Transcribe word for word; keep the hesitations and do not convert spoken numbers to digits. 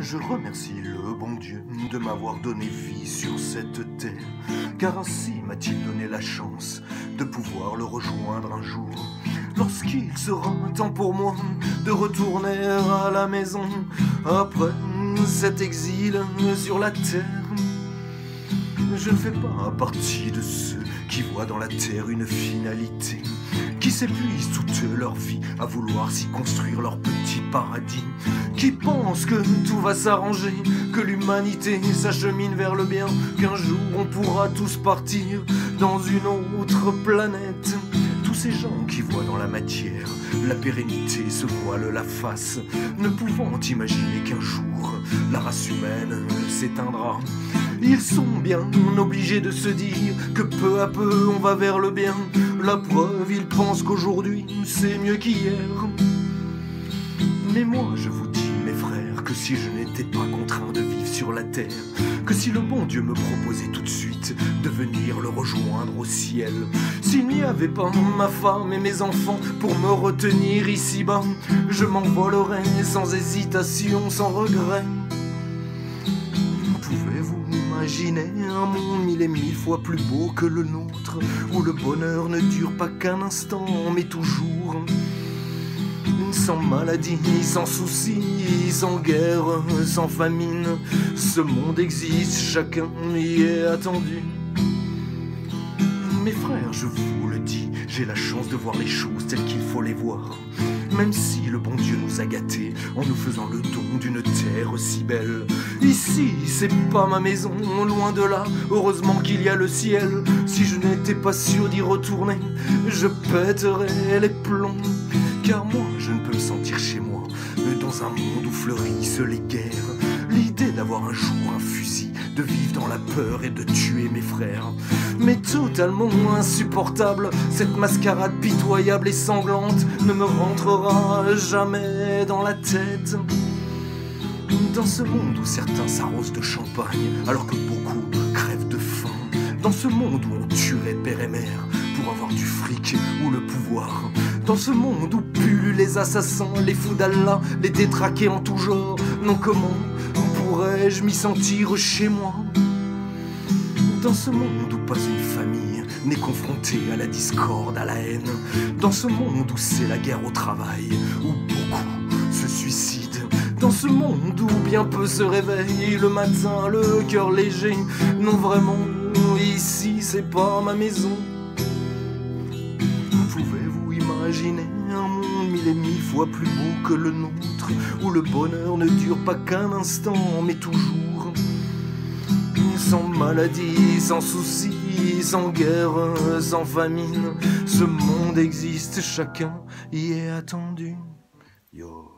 Je remercie le bon Dieu de m'avoir donné vie sur cette terre, car ainsi m'a-t-il donné la chance de pouvoir le rejoindre un jour. Lorsqu'il sera temps pour moi de retourner à la maison, après cet exil sur la terre, je ne fais pas partie de ceux qui voient dans la terre une finalité, qui s'épuisent toute leur vie à vouloir s'y construire leur petit paradis, qui pensent que tout va s'arranger, que l'humanité s'achemine vers le bien, qu'un jour on pourra tous partir dans une autre planète. Tous ces gens qui voient dans la matière la pérennité se voilent la face, ne pouvant imaginer qu'un jour la race humaine s'éteindra. Ils sont bien obligés de se dire que peu à peu on va vers le bien. La preuve, ils pensent qu'aujourd'hui c'est mieux qu'hier. Mais moi je vous dis mes frères que si je n'étais pas contraint de vivre sur la terre, que si le bon Dieu me proposait tout de suite de venir le rejoindre au ciel, s'il n'y avait pas ma femme et mes enfants pour me retenir ici-bas, je m'envolerais sans hésitation, sans regret. Pouvez-vous imaginer un monde mille et mille fois plus beau que le nôtre, où le bonheur ne dure pas qu'un instant, mais toujours, sans maladie, sans soucis, sans guerre, sans famine? Ce monde existe, chacun y est attendu. Mes frères, je vous le dis, j'ai la chance de voir les choses telles qu'il faut les voir. Même si le bon Dieu nous a gâtés en nous faisant le don d'une terre si belle. Ici, c'est pas ma maison, loin de là, heureusement qu'il y a le ciel. Si je n'étais pas sûr d'y retourner, je pèterais les plombs. Car moi, je ne peux me sentir chez moi, dans un monde où fleurissent les guerres. L'idée d'avoir un jour un fusil, de vivre dans la peur et de tuer mes frères, mais totalement insupportable. Cette mascarade pitoyable et sanglante ne me rentrera jamais dans la tête. Dans ce monde où certains s'arrosent de champagne alors que beaucoup crèvent de faim, dans ce monde où on tuerait père et mère pour avoir du fric ou le pouvoir, dans ce monde où pullulent les assassins, les fous d'Allah, les détraqués en tout genre, non, comment pourrais-je m'y sentir chez moi? Dans ce monde où pas une famille n'est confrontée à la discorde, à la haine, dans ce monde où c'est la guerre au travail, où beaucoup se suicident, dans ce monde où bien peu se réveillent le matin, le cœur léger, non vraiment, ici c'est pas ma maison. Pouvez-vous imaginer un monde mille et mille fois plus beau que le nôtre, où le bonheur ne dure pas qu'un instant, mais toujours, sans maladie, sans soucis, sans guerre, sans famine? Ce monde existe, chacun y est attendu. Yo.